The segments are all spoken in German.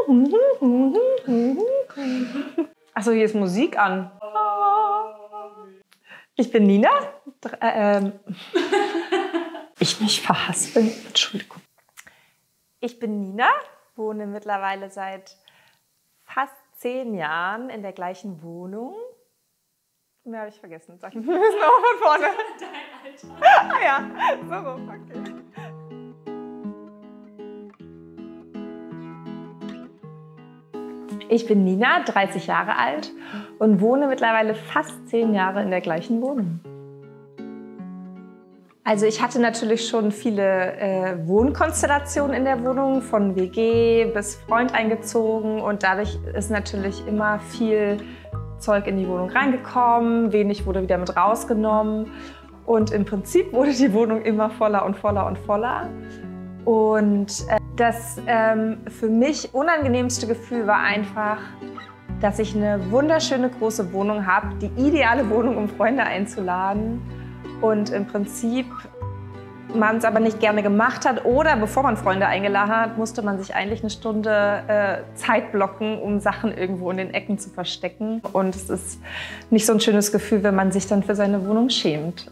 Achso, hier ist Musik an. Ich bin Nina. Ich mich verhaspeln. Entschuldigung. Ich bin Nina, wohne mittlerweile seit fast 10 Jahren in der gleichen Wohnung. Mehr habe ich vergessen. Sag ich, wir müssen auch von vorne. Dein Alter. Ah ja, so rum, okay. Ich bin Nina, 30 Jahre alt und wohne mittlerweile fast 10 Jahre in der gleichen Wohnung. Also ich hatte natürlich schon viele Wohnkonstellationen in der Wohnung, von WG bis Freund eingezogen, und dadurch ist natürlich immer viel Zeug in die Wohnung reingekommen, wenig wurde wieder mit rausgenommen, und im Prinzip wurde die Wohnung immer voller und voller und voller. Und das für mich unangenehmste Gefühl war einfach, dass ich eine wunderschöne große Wohnung habe, die ideale Wohnung, um Freunde einzuladen, und im Prinzip man es aber nicht gerne gemacht hat, oder bevor man Freunde eingeladen hat, musste man sich eigentlich eine Stunde Zeit blocken, um Sachen irgendwo in den Ecken zu verstecken. Und es ist nicht so ein schönes Gefühl, wenn man sich dann für seine Wohnung schämt.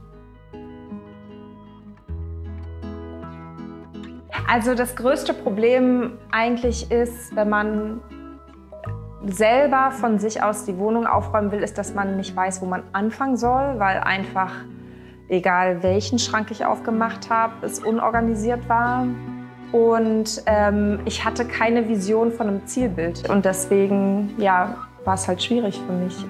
Also das größte Problem eigentlich ist, wenn man selber von sich aus die Wohnung aufräumen will, ist, dass man nicht weiß, wo man anfangen soll, weil einfach, egal welchen Schrank ich aufgemacht habe, es unorganisiert war. Und ich hatte keine Vision von einem Zielbild. Und deswegen ja, war es halt schwierig für mich.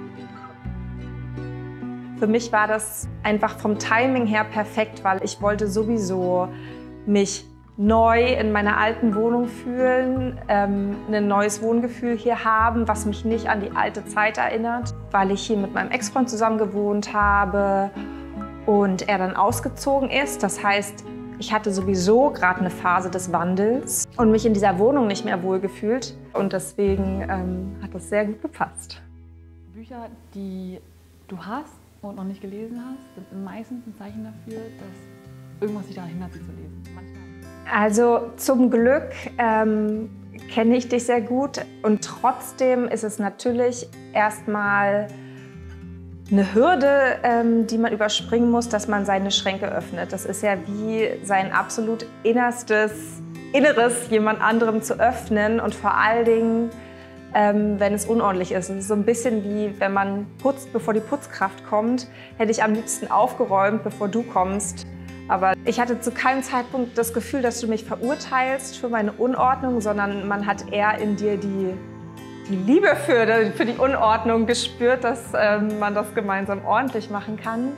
Für mich war das einfach vom Timing her perfekt, weil ich wollte sowieso mich neu in meiner alten Wohnung fühlen, ein neues Wohngefühl hier haben, was mich nicht an die alte Zeit erinnert, weil ich hier mit meinem Ex-Freund zusammen gewohnt habe und er dann ausgezogen ist. Das heißt, ich hatte sowieso gerade eine Phase des Wandels und mich in dieser Wohnung nicht mehr wohlgefühlt, und deswegen hat das sehr gut gepasst. Bücher, die du hast und noch nicht gelesen hast, sind meistens ein Zeichen dafür, dass irgendwas dich daran hindert, sie zu lesen. Also zum Glück kenne ich dich sehr gut, und trotzdem ist es natürlich erstmal eine Hürde, die man überspringen muss, dass man seine Schränke öffnet. Das ist ja wie sein absolut Inneres jemand anderem zu öffnen, und vor allen Dingen, wenn es unordentlich ist. Es ist so ein bisschen wie, wenn man putzt, bevor die Putzkraft kommt. Hätte ich am liebsten aufgeräumt, bevor du kommst. Aber ich hatte zu keinem Zeitpunkt das Gefühl, dass du mich verurteilst für meine Unordnung, sondern man hat eher in dir die Liebe für die Unordnung gespürt, dass man das gemeinsam ordentlich machen kann.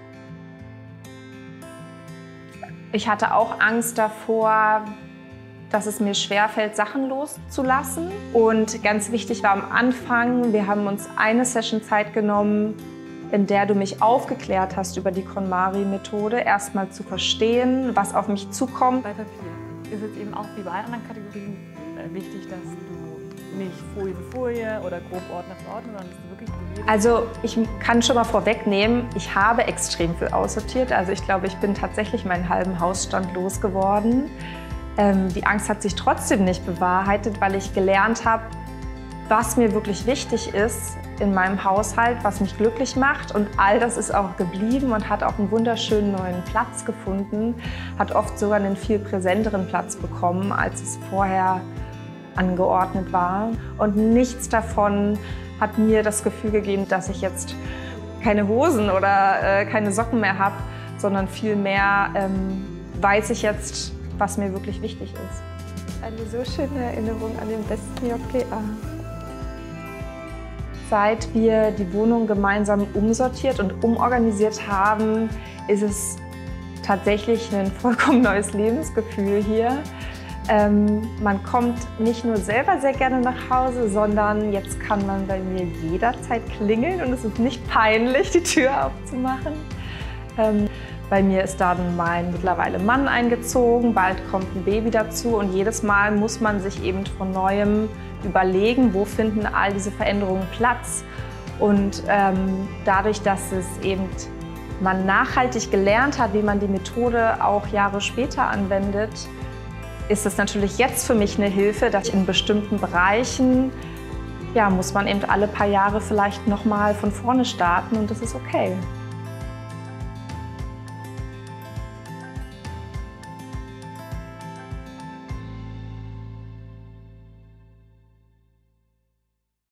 Ich hatte auch Angst davor, dass es mir schwerfällt, Sachen loszulassen. Und ganz wichtig war am Anfang, wir haben uns eine Session Zeit genommen, in der du mich aufgeklärt hast über die KonMari-Methode, erstmal zu verstehen, was auf mich zukommt. Bei Papier ist es eben auch wie bei allen anderen Kategorien wichtig, dass du nicht Folie für Folie oder grob Ordner für Ordner, sondern dass du wirklich bewegst. Also ich kann schon mal vorwegnehmen, ich habe extrem viel aussortiert. Also ich glaube, ich bin tatsächlich meinen halben Hausstand losgeworden. Die Angst hat sich trotzdem nicht bewahrheitet, weil ich gelernt habe, was mir wirklich wichtig ist in meinem Haushalt, was mich glücklich macht. Und all das ist auch geblieben und hat auch einen wunderschönen neuen Platz gefunden. Hat oft sogar einen viel präsenteren Platz bekommen, als es vorher angeordnet war. Und nichts davon hat mir das Gefühl gegeben, dass ich jetzt keine Hosen oder keine Socken mehr habe, sondern vielmehr weiß ich jetzt, was mir wirklich wichtig ist. Eine so schöne Erinnerung an den besten JPA. Seit wir die Wohnung gemeinsam umsortiert und umorganisiert haben, ist es tatsächlich ein vollkommen neues Lebensgefühl hier. Man kommt nicht nur selber sehr gerne nach Hause, sondern jetzt kann man bei mir jederzeit klingeln und es ist nicht peinlich, die Tür aufzumachen. Bei mir ist dann mein mittlerweile Mann eingezogen, bald kommt ein Baby dazu, und jedes Mal muss man sich eben von Neuem überlegen, wo finden all diese Veränderungen Platz. Und dadurch, dass es eben man nachhaltig gelernt hat, wie man die Methode auch Jahre später anwendet, ist es natürlich jetzt für mich eine Hilfe, dass ich in bestimmten Bereichen, ja, muss man eben alle paar Jahre vielleicht nochmal von vorne starten und das ist okay.